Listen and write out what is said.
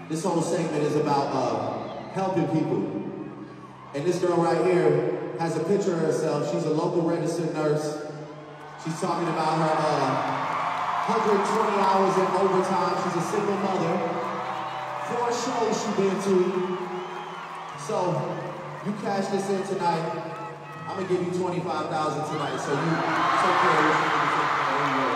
This whole segment is about helping people. And this girl right here has a picture of herself. She's a local registered nurse. She's talking about her 120 hours in overtime. She's a single mother. 4 shows she's been to. So, you cash this in tonight. I'm gonna give you $25,000 tonight. So you take care of this.